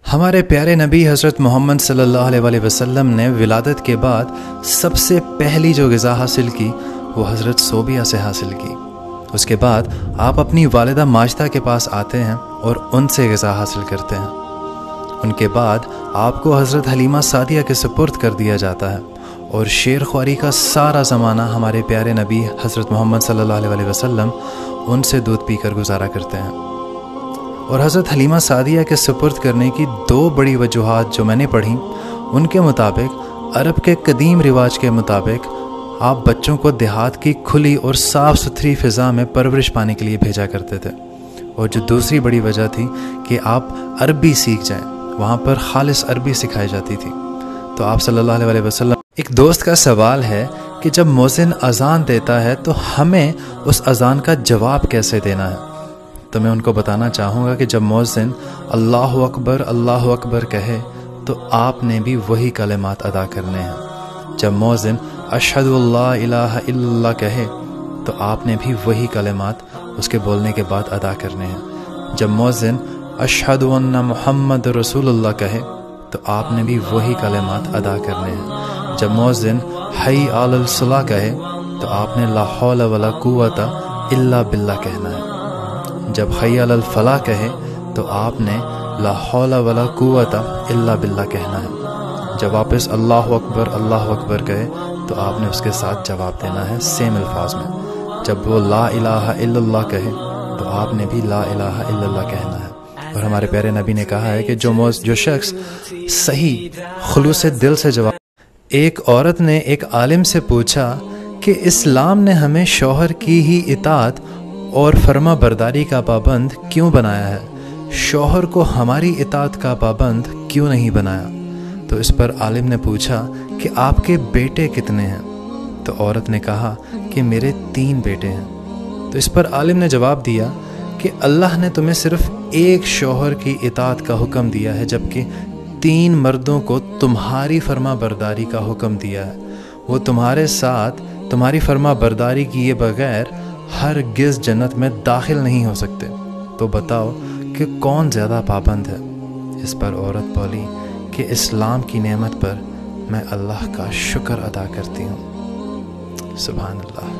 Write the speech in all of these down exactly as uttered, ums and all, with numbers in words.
ہمارے پیارے نبی حضرت محمد صلی اللہ علیہ وسلم نے ولادت کے بعد سب سے پہلی جو غذا حاصل کی وہ حضرت صوبیہ سے حاصل کی۔ اس کے بعد آپ اپنی والدہ ماجدہ کے پاس آتے ہیں اور ان سے غذا حاصل کرتے ہیں۔ ان کے بعد آپ کو حضرت حلیمہ سعدیہ کے سپرد کر دیا جاتا ہے اور شیر خواری کا سارا زمانہ ہمارے پیارے نبی حضرت محمد صلی اللہ علیہ وسلم ان سے دودھ پی کر گزارا کرتے ہیں۔ اور حضرت حلیمہ سعدیہ کے سپرد کرنے کی دو بڑی وجوہات جو میں نے پڑھی، ان کے مطابق عرب کے قدیم رواج کے مطابق آپ بچوں کو دیہات کی کھلی اور صاف ستھری فضا میں پرورش پانے کے لیے بھیجا کرتے تھے، اور جو دوسری بڑی وجہ تھی کہ آپ عربی سیکھ جائیں، وہاں پر خالص عربی سکھائی جاتی تھی۔ تو آپ صلی اللہ علیہ وسلم، ایک دوست کا سوال ہے کہ جب مؤذن اذان دیتا ہے تو ہمیں اس اذان کا جواب کیسے دینا ہے؟ تو میں ان کو بتانا چاہوں گا کہ جب مؤذن اللہ اکبر اللہ اکبر کہے تو آپ نے بھی وہی کلمات ادا کرنے ہیں۔ جب مؤذن اشہد اللہ الہ الا اللہ کہے تو آپ نے بھی وہی کلمات اس کے بولنے کے بعد ادا کرنے ہیں۔ جب مؤذن اشہد ان محمد رسول اللہ کہے تو آپ نے بھی وہی کلمات ادا کرنے ہیں۔ جب مؤذن حی علی الصلاۃ کہے تو آپ نے لا حول ولا قوت الا باللہ کہنا ہے۔ جب حی علی الفلاح کہے تو آپ نے لا حول ولا قوت الا باللہ کہنا ہے۔ جب واپس اللہ اکبر اللہ اکبر کہے تو آپ نے اس کے ساتھ جواب دینا ہے سیم الفاظ میں۔ جب وہ لا الہ الا اللہ کہے تو آپ نے بھی لا الہ الا اللہ کہنا ہے۔ اور ہمارے پیارے نبی نے کہا ہے کہ جو موز جو شخص صحیح خلوص دل سے جواب۔ ایک عورت نے ایک عالم سے پوچھا کہ اسلام نے ہمیں شوہر کی ہی اطاعت اور فرما برداری کا پابند کیوں بنایا ہے، شوہر کو ہماری اطاعت کا پابند کیوں نہیں بنایا؟ تو اس پر عالم نے پوچھا کہ آپ کے بیٹے کتنے ہیں؟ تو عورت نے کہا کہ میرے تین بیٹے ہیں۔ تو اس پر عالم نے جواب دیا کہ اللہ نے تمہیں صرف ایک شوہر کی اطاعت کا حکم دیا ہے، جبکہ تین مردوں کو تمہاری فرما برداری کا حکم دیا ہے۔ وہ تمہارے ساتھ تمہاری فرما برداری کیے بغیر ہرگز جنت میں داخل نہیں ہو سکتے۔ تو بتاؤ کہ کون زیادہ پابند ہے؟ اس پر عورت بولی کہ اسلام کی نعمت پر میں اللہ کا شکر ادا کرتی ہوں۔ سبحان اللہ۔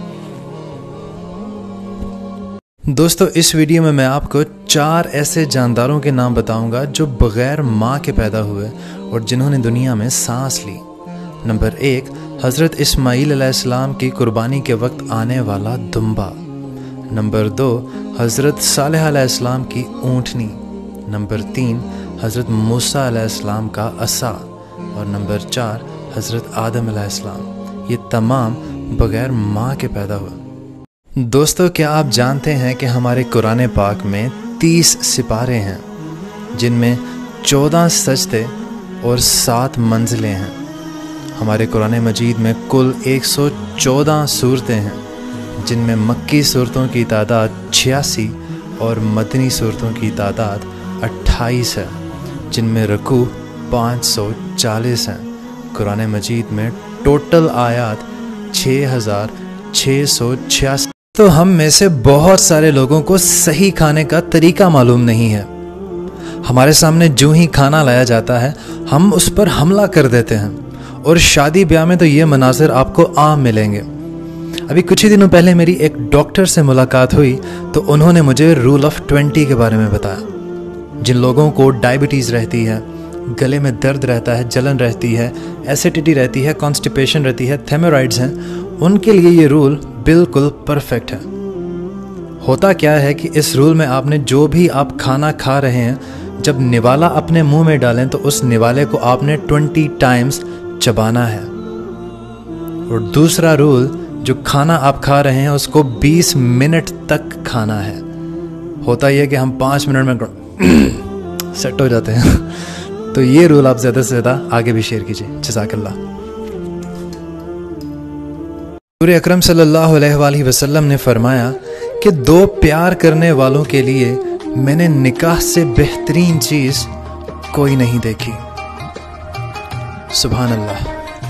دوستو، اس ویڈیو میں میں آپ کو چار ایسے جانداروں کے نام بتاؤں گا جو بغیر ماں کے پیدا ہوئے اور جنہوں نے دنیا میں سانس لی۔ نمبر ایک، حضرت اسماعیل علیہ السلام کی قربانی کے وقت آنے والا دمبا۔ نمبر دو، حضرت صالح علیہ السلام کی اونٹنی۔ نمبر تین، حضرت موسیٰ علیہ السلام کا عصا۔ اور نمبر چار، حضرت آدم علیہ السلام۔ یہ تمام بغیر ماں کے پیدا ہوئے۔ دوستو، کیا آپ جانتے ہیں کہ ہمارے قرآن پاک میں تیس سپارے ہیں جن میں چودہ سجدے اور سات منزلیں ہیں؟ ہمارے قرآن مجید میں کل ایک سو چودہ صورتیں ہیں جن میں مکی صورتوں کی تعداد چھیاسی اور مدنی صورتوں کی تعداد اٹھائیس ہے، جن میں رکوع پانچ سو چالیس ہیں۔ قرآن مجید میں ٹوٹل آیات چھ ہزار چھ سو چھیاسی۔ تو ہم میں سے بہت سارے لوگوں کو صحیح کھانے کا طریقہ معلوم نہیں ہے۔ ہمارے سامنے جو ہی کھانا لایا جاتا ہے ہم اس پر حملہ کر دیتے ہیں، اور شادی بیاہ میں تو یہ مناظر آپ کو عام ملیں گے۔ ابھی کچھ ہی دنوں پہلے میری ایک ڈاکٹر سے ملاقات ہوئی تو انہوں نے مجھے رول آف ٹوینٹی کے بارے میں بتایا۔ جن لوگوں کو ڈائبٹیز رہتی ہے، گلے میں درد رہتا ہے، جلن رہتی ہے، ایسیڈیٹی رہتی ہے، کانسٹیپیشن رہتی ہے، تھیمورائڈز ہیں، ان کے لیے یہ رول بالکل پرفیکٹ ہے۔ ہوتا کیا ہے کہ اس رول میں آپ نے جو بھی آپ کھانا کھا رہے ہیں، جب نوالا اپنے منہ میں ڈالیں تو اس نوالے کو آپ نے ٹوینٹی ٹائمز چبانا ہے۔ اور دوسرا رول، جو کھانا آپ کھا رہے ہیں اس کو بیس منٹ تک کھانا ہے۔ ہوتا یہ کہ ہم پانچ منٹ میں سیٹ ہو جاتے ہیں۔ تو یہ رول آپ زیادہ سے زیادہ آگے بھی شیئر کیجیے۔ جزاک اللہ۔ حضور اکرم صلی اللہ علیہ وآلہ وسلم نے فرمایا کہ دو پیار کرنے والوں کے لیے میں نے نکاح سے بہترین چیز کوئی نہیں دیکھی۔ سبحان اللہ۔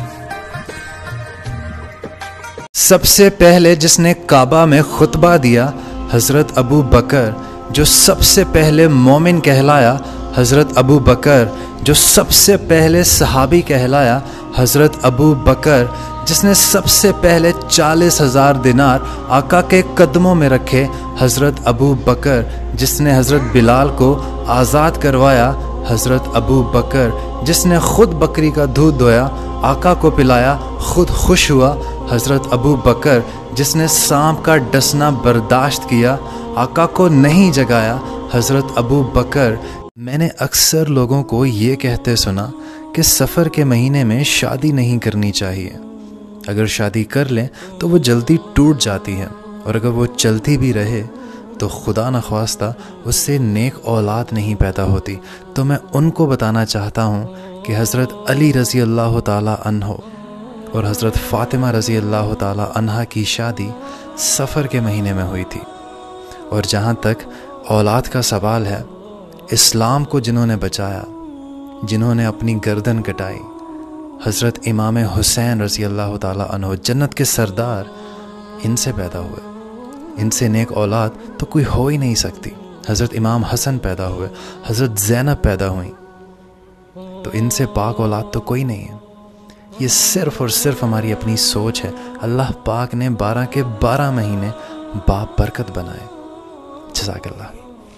سب سے پہلے جس نے کعبہ میں خطبہ دیا حضرت ابو بکر، جو سب سے پہلے مومن کہلایا حضرت ابو بکر جو سب سے پہلے صحابی کہلایا، حضرت ابو بکر جس نے سب سے پہلے چالیس ہزار دینار آقا کے قدموں میں رکھے، حضرت ابو بکر جس نے حضرت بلال کو آزاد کروایا، حضرت ابو بکر جس نے خود بکری کا دودھ دھویا، آقا کو پلایا، خود خوش ہوا، حضرت ابو بکر جس نے سانپ کا ڈسنا برداشت کیا، آقا کو نہیں جگایا، حضرت ابو بکر۔ میں نے اکثر لوگوں کو یہ کہتے سنا کہ سفر کے مہینے میں شادی نہیں کرنی چاہیے، اگر شادی کر لیں تو وہ جلدی ٹوٹ جاتی ہے، اور اگر وہ چلتی بھی رہے تو خدا نخواستہ اس سے نیک اولاد نہیں پیدا ہوتی۔ تو میں ان کو بتانا چاہتا ہوں کہ حضرت علی رضی اللہ تعالی عنہ اور حضرت فاطمہ رضی اللہ تعالی عنہ کی شادی سفر کے مہینے میں ہوئی تھی۔ اور جہاں تک اولاد کا سوال ہے، اسلام کو جنہوں نے بچایا، جنہوں نے اپنی گردن کٹائی، حضرت امام حسین رضی اللہ تعالی عنہ جنت کے سردار، ان سے پیدا ہوئے، ان سے نیک اولاد تو کوئی ہو ہی نہیں سکتی۔ حضرت امام حسن پیدا ہوئے، حضرت زینب پیدا ہوئیں، تو ان سے پاک اولاد تو کوئی نہیں ہے۔ یہ صرف اور صرف ہماری اپنی سوچ ہے۔ اللہ پاک نے بارہ کے بارہ مہینے باپ برکت بنائے۔ جزاک اللہ۔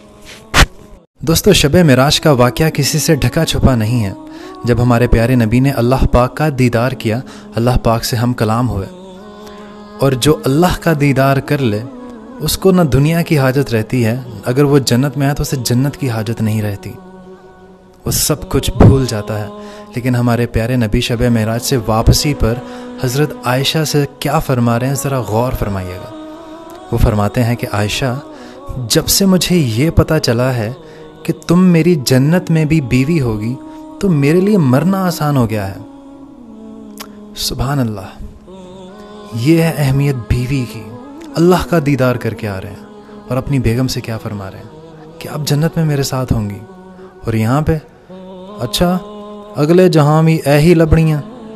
دوستو، شب معراج کا واقعہ کسی سے ڈھکا چھپا نہیں ہے۔ جب ہمارے پیارے نبی نے اللہ پاک کا دیدار کیا، اللہ پاک سے ہم کلام ہوئے، اور جو اللہ کا دیدار کر لے اس کو نہ دنیا کی حاجت رہتی ہے، اگر وہ جنت میں ہے تو اسے جنت کی حاجت نہیں رہتی، وہ سب کچھ بھول جاتا ہے۔ لیکن ہمارے پیارے نبی شب معراج سے واپسی پر حضرت عائشہ سے کیا فرما رہے ہیں، ذرا غور فرمائیے گا۔ وہ فرماتے ہیں کہ عائشہ، جب سے مجھے یہ پتہ چلا ہے کہ تم میری جنت میں بھی بیوی ہوگی تو میرے لیے مرنا آسان ہو گیا ہے۔ سبحان اللہ، یہ ہے اہمیت بیوی کی۔ اللہ کا دیدار کر کے آ رہے ہیں اور اپنی بیگم سے کیا فرما رہے ہیں کہ آپ جنت میں میرے ساتھ ہوں گی، اور یہاں پہ اچھا اگلے جہاں بھی اے ہی لبڑیاں۔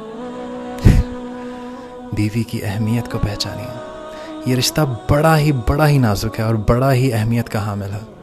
بیوی کی اہمیت کو پہچانیے۔ یہ رشتہ بڑا ہی بڑا ہی نازک ہے اور بڑا ہی اہمیت کا حامل ہے۔